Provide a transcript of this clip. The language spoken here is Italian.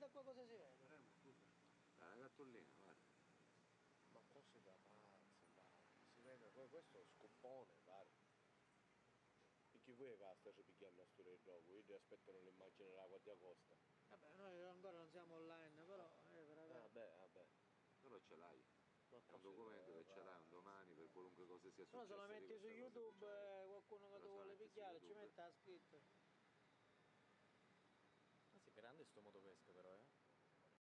qua cosa si vede? La cartolina, guarda. Ma cosa da pazzo, guarda. Si vede poi questo scoppone, guarda. E chi vuoi che sta picchiando a storia dopo? Io ti aspettano l'immagine della Guardia Costa. Vabbè, noi ancora non siamo online, però veramente. Vabbè. Però ce l'hai. Ma È un documento che ce l'hai un domani per qualunque cosa sia Però se successa la di metti su questa cosa tu ce l'hai. YouTube qualcuno che Però ti se la vuole metti su picchiare ci YouTube. mette la scritta. Ah sì, grande sto motopesca però,